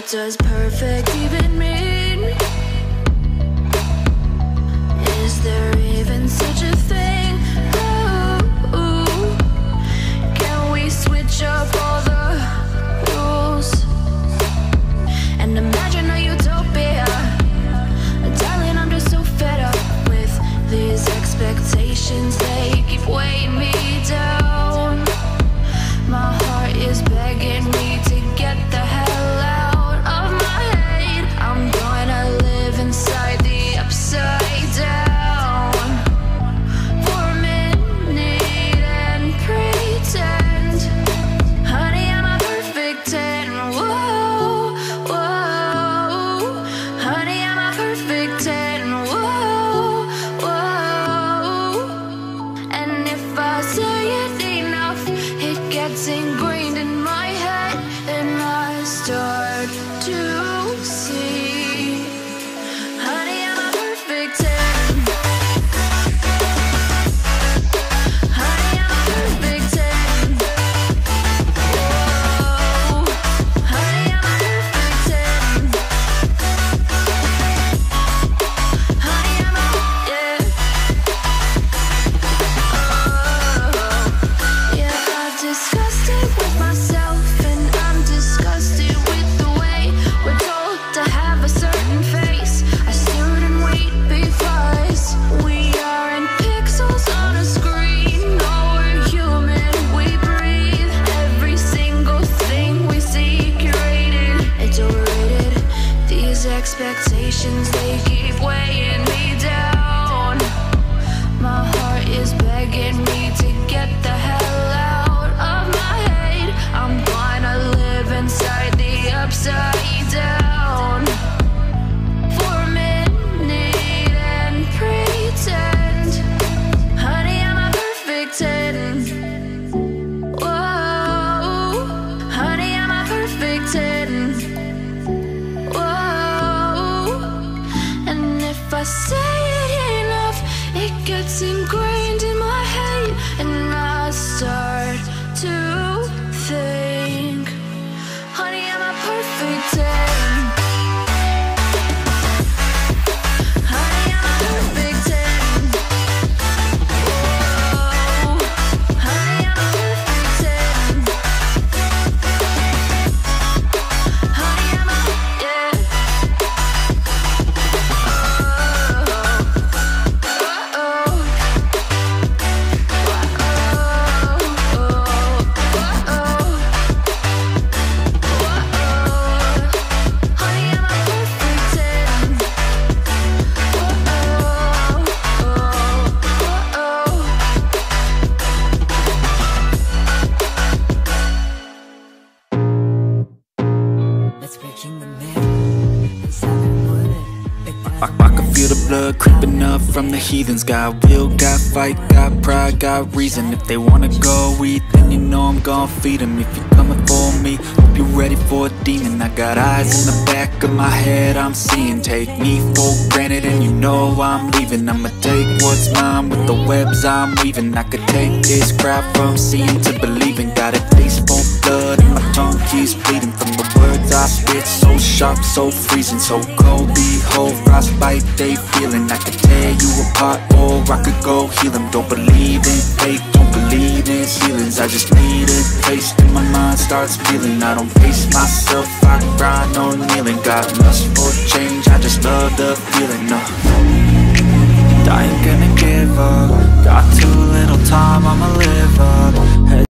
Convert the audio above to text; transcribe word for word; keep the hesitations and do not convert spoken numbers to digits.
does perfect even mean? Is there even such a thing? Ooh, can we switch up all the rules and imagine a utopia? Darling, I'm just so fed up with these expectations. They keep weighing me down. My heart is begging me to get the hell out of my head. I'm gonna live inside the upside down for a minute and pretend, honey, I'm a perfect ten. Whoa, whoa, honey, I'm a perfect ten. Whoa, whoa, and if I say it enough, it gets ingrained in my head, and I start to see, honey, I'm a perfect ten. Honey, I'm a perfect ten. Whoa, honey, I'm a perfect ten. Honey, I'm a, yeah. Oh, yeah, I've discussed it with myself, and I'm disgusted with the way we're told to have a certain face. I shouldn't wait because we aren't pixels on a screen. No, we're human, we breathe. Every single thing we see curated, it's overrated. These expectations, they keep weighing me down. My heart is begging me to get the hell out of my head. I'm gonna live inside the upside down for a minute and pretend, honey, I'm a perfect ten. Whoa, honey, I'm a perfect ten. Whoa, and if I say it enough, it gets ingrained in my head, and I start to think, honey, I'm a perfect ten. Honey, I'm a perfect ten. Whoa, honey, I'm a perfect ten. Honey, I'm a, yeah. I, I can feel the blood creeping up from the heathens. Got will, got fight, got pride, got reason. If they wanna go eat, then you know I'm gon' feed them. If you're coming for me, hope you're ready for a demon. I got eyes in the back of my head, I'm seeing. Take me for granted and you know I'm leaving. I'ma take what's mine with the webs I'm weaving. I could take this crowd from seeing to believing. Got a taste for blood and my tongue keeps bleeding from the words I spit. So sharp, so freezing, so cold. Behold, frostbite they feeling. I could tear you apart or I could go heal them. Don't believe in fate, don't believe in ceilings. I just need a taste and my mind starts feeling. I don't pace myself, I grind on kneeling. Got lust for change, I just love the feeling. uh.